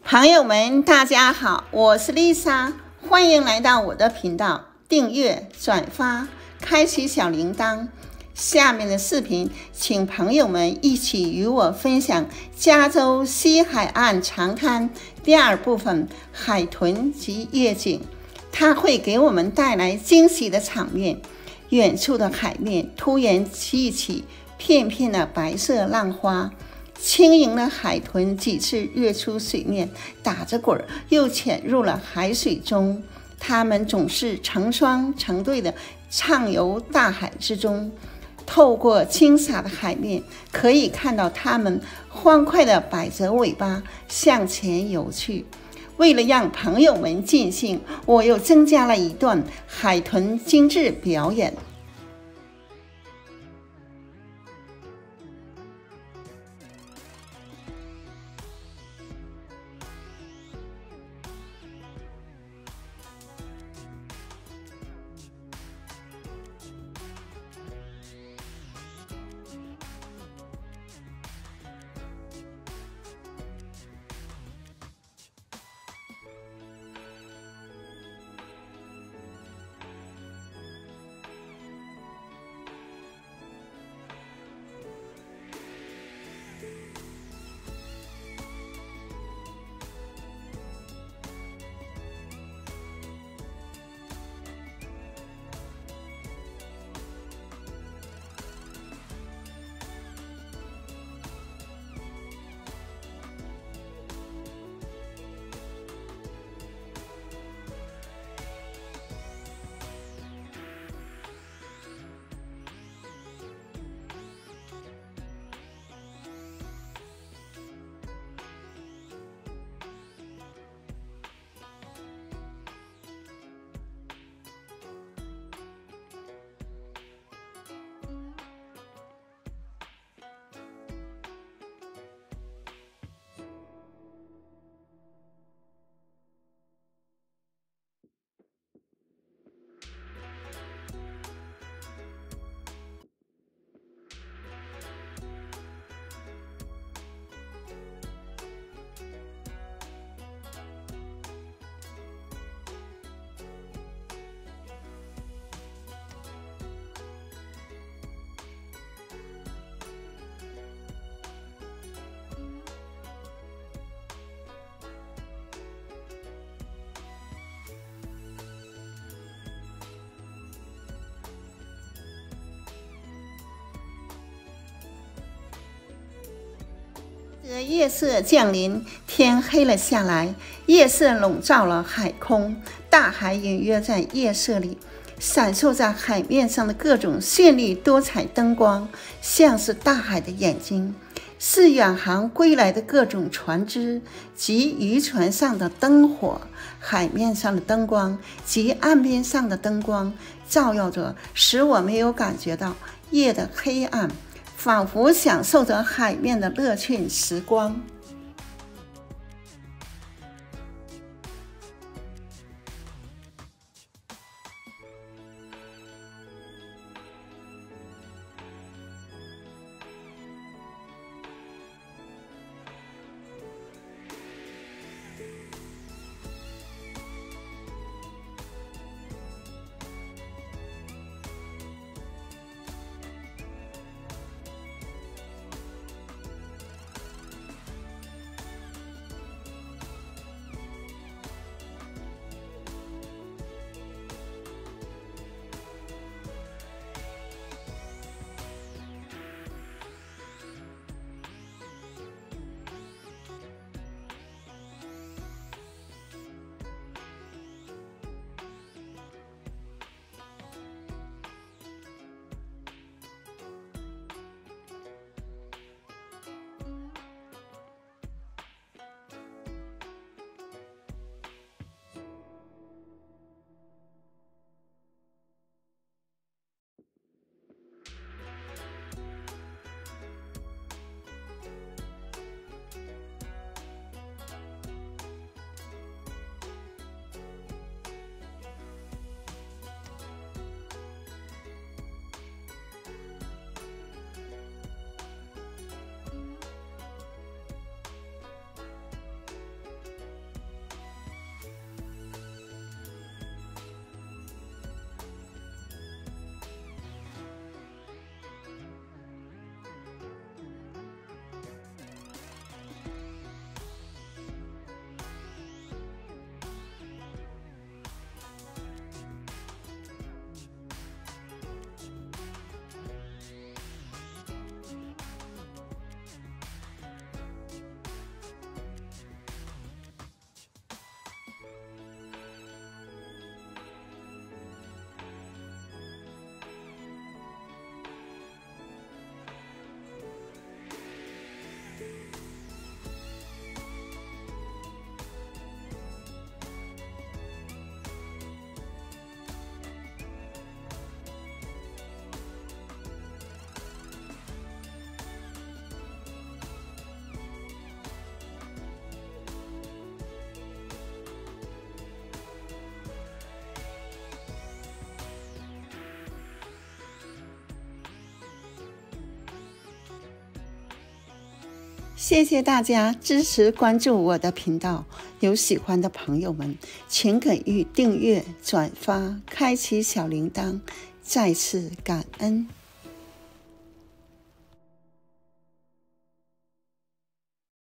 朋友们，大家好，我是丽莎，欢迎来到我的频道，订阅、转发、开启小铃铛。下面的视频，请朋友们一起与我分享加州西海岸长滩第二部分海豚及夜景，它会给我们带来惊喜的场面。远处的海面突然起起片片的白色浪花，轻盈的海豚几次跃出水面，打着滚又潜入了海水中。它们总是成双成对的畅游大海之中，透过清洒的海面，可以看到它们欢快地摆着尾巴向前游去。为了让朋友们尽兴，我又增加了一段海豚精致表演。夜色降临，天黑了下来，夜色笼罩了海空，大海隐约在夜色里，闪烁在海面上的各种绚丽多彩灯光，像是大海的眼睛，是远航归来的各种船只及渔船上的灯火。海面上的灯光及岸边上的灯光照耀着，使我没有感觉到夜的黑暗，仿佛享受着海面的乐趣时光。 谢谢大家支持关注我的频道，有喜欢的朋友们请给予订阅、转发、开启小铃铛，再次感恩。